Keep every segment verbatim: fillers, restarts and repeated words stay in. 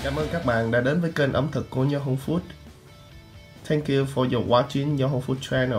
Cảm ơn các bạn đã đến với kênh ẩm thực của Nho Hung Food. Thank you for your watching Nho Hung Food channel.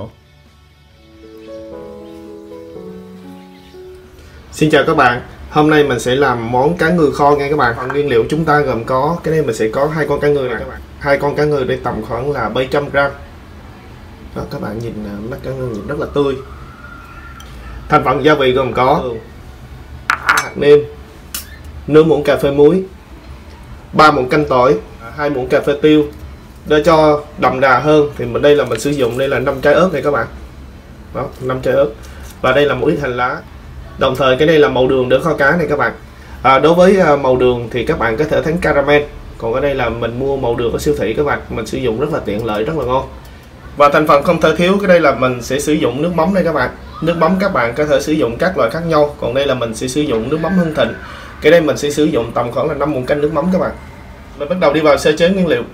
Xin chào các bạn. Hôm nay mình sẽ làm món cá ngừ kho nha các bạn. Phần nguyên liệu chúng ta gồm có cái đây mình sẽ có hai con cá ngừ này các bạn. Hai con cá ngừ đây tầm khoảng là bảy trăm gram. Đó, các bạn nhìn mắt cá ngừ nhìn rất là tươi. Thành phần gia vị gồm có hạt nêm, nửa muỗng cà phê muối, ba muỗng canh tỏi, hai muỗng cà phê tiêu. Để cho đậm đà hơn thì mình đây là mình sử dụng đây là năm trái ớt này các bạn. Đó, năm trái ớt. Và đây là một ít hành lá. Đồng thời cái đây là màu đường để kho cá này các bạn. À, đối với màu đường thì các bạn có thể thắng caramel. Còn ở đây là mình mua màu đường ở siêu thị các bạn. Mình sử dụng rất là tiện lợi, rất là ngon. Và thành phần không thể thiếu cái đây là mình sẽ sử dụng nước mắm đây các bạn. Nước mắm các bạn có thể sử dụng các loại khác nhau. Còn đây là mình sẽ sử dụng nước mắm Hưng Thịnh. Cái đây mình sẽ sử dụng tầm khoảng là năm muỗng canh nước mắm các bạn. Mình bắt đầu đi vào sơ chế nguyên liệu.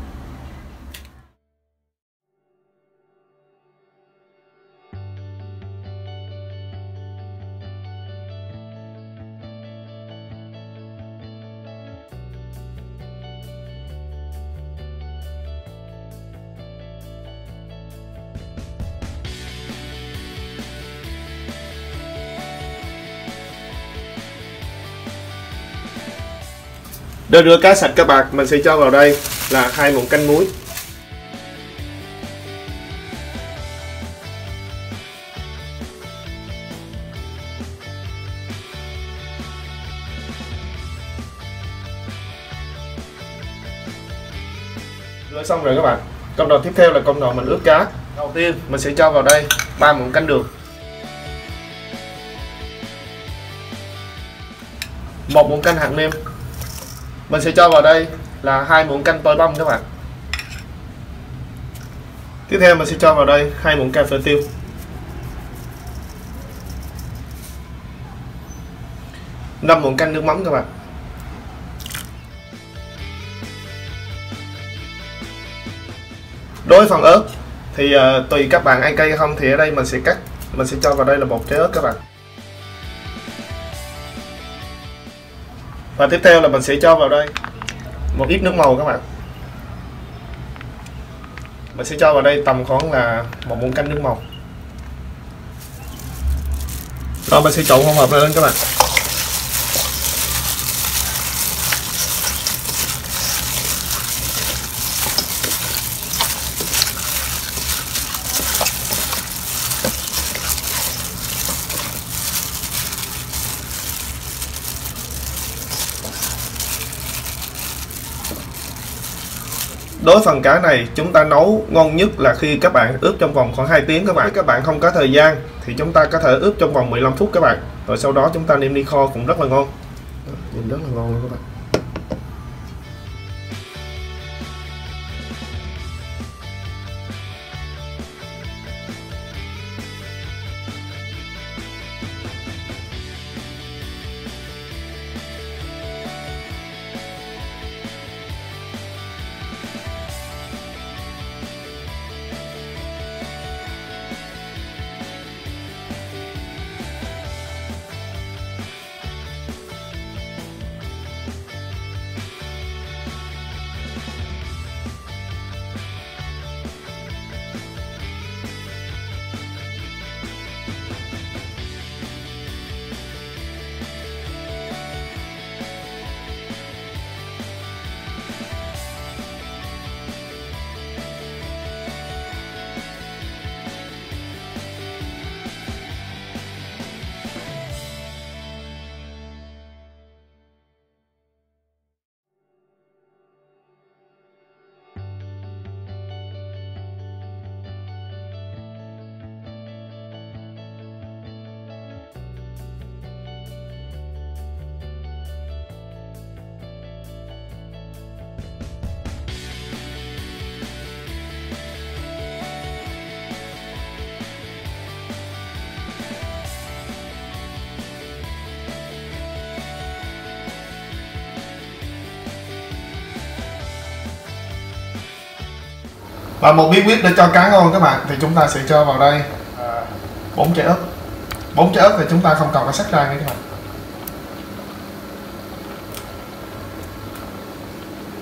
Để rửa cá sạch các bạn, mình sẽ cho vào đây là hai muỗng canh muối, rửa xong rồi các bạn. Công đoạn tiếp theo là công đoạn mình ướp cá. Đầu tiên mình sẽ cho vào đây ba muỗng canh đường, một muỗng canh hạt nêm. Mình sẽ cho vào đây là hai muỗng canh tỏi băm các bạn. Tiếp theo mình sẽ cho vào đây hai muỗng cà phê tiêu, năm muỗng canh nước mắm các bạn. Đối với phần ớt thì uh, tùy các bạn ăn cay hay không thì ở đây mình sẽ cắt, mình sẽ cho vào đây là một trái ớt các bạn. Và tiếp theo là mình sẽ cho vào đây một ít nước màu các bạn. Mình sẽ cho vào đây tầm khoảng là một muỗng canh nước màu. Rồi mình sẽ trộn hỗn hợp lên các bạn. Đối phần cá này chúng ta nấu ngon nhất là khi các bạn ướp trong vòng khoảng hai tiếng các bạn. Nếu các bạn không có thời gian thì chúng ta có thể ướp trong vòng mười lăm phút các bạn. Rồi sau đó chúng ta đem đi kho cũng rất là ngon. Nhìn rất là ngon luôn các bạn. Và một bí quyết để cho cá ngon các bạn thì chúng ta sẽ cho vào đây bốn trái ớt. bốn trái ớt thì chúng ta không cần phải xắt ra nha các bạn.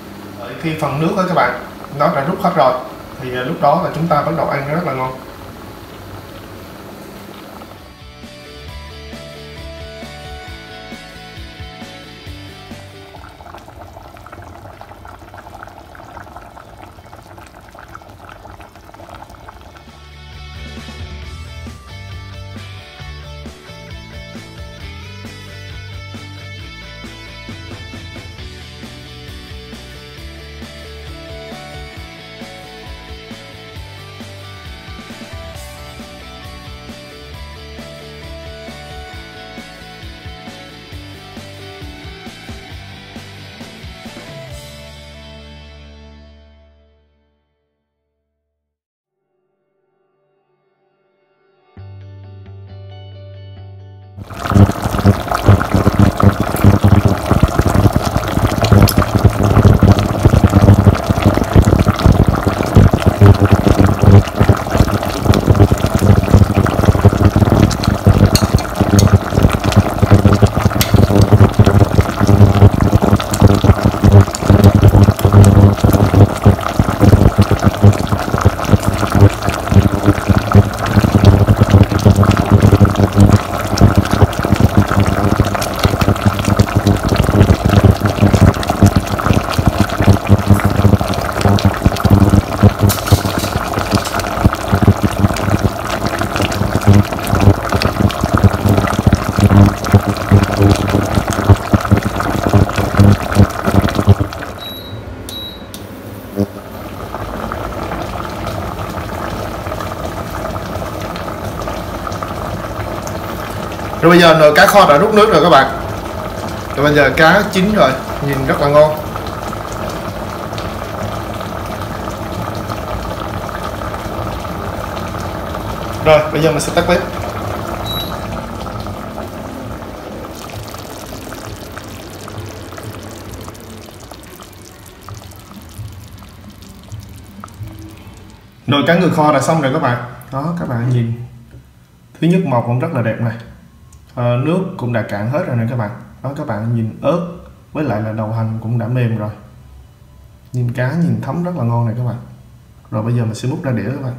Đợi khi phần nước đó các bạn nó đã rút hết rồi thì lúc đó là chúng ta bắt đầu ăn rất là ngon. Rồi bây giờ nồi cá kho đã rút nước rồi các bạn. Rồi bây giờ cá chín rồi, nhìn rất là ngon. Rồi bây giờ mình sẽ tắt bếp. Nồi cá ngừ kho đã xong rồi các bạn. Đó các bạn nhìn, thứ nhất màu cũng rất là đẹp này. À, nước cũng đã cạn hết rồi nè các bạn. Đó các bạn nhìn ớt với lại là đầu hành cũng đã mềm rồi. Nhìn cá nhìn thấm rất là ngon này các bạn. Rồi bây giờ mình sẽ múc ra đĩa các bạn.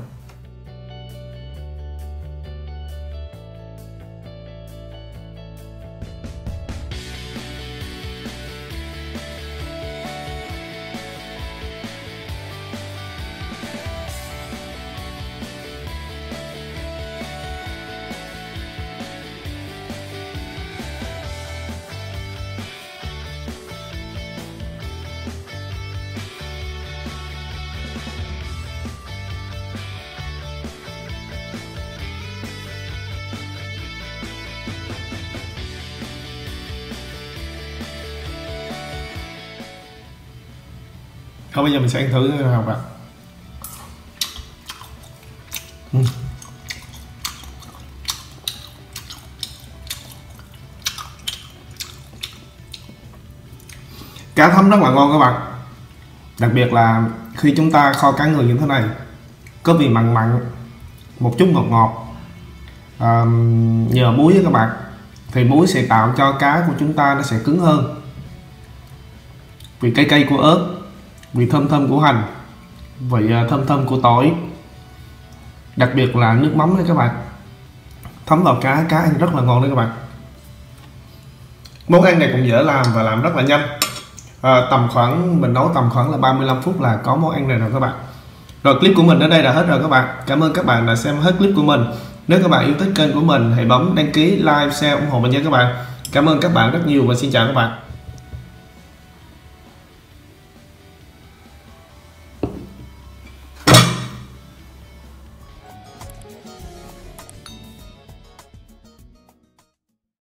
Thôi bây giờ mình sẽ ăn thử nào bạn. uhm. Cá thấm rất là ngon các bạn. Đặc biệt là khi chúng ta kho cá ngừ như thế này, có vị mặn mặn, một chút ngọt ngọt, à, nhờ muối với các bạn, thì muối sẽ tạo cho cá của chúng ta nó sẽ cứng hơn. Vị cay cay của ớt, vị thơm thơm của hành, vị thơm thơm của tỏi, đặc biệt là nước mắm đấy các bạn, thấm vào cá, cá ăn rất là ngon đấy các bạn. Món ăn này cũng dễ làm và làm rất là nhanh. À, tầm khoảng mình nấu tầm khoảng là ba mươi lăm phút là có món ăn này rồi các bạn. Rồi clip của mình đến đây là hết rồi các bạn. Cảm ơn các bạn đã xem hết clip của mình. Nếu các bạn yêu thích kênh của mình, hãy bấm đăng ký, like, share, ủng hộ mình nha các bạn. Cảm ơn các bạn rất nhiều và xin chào các bạn.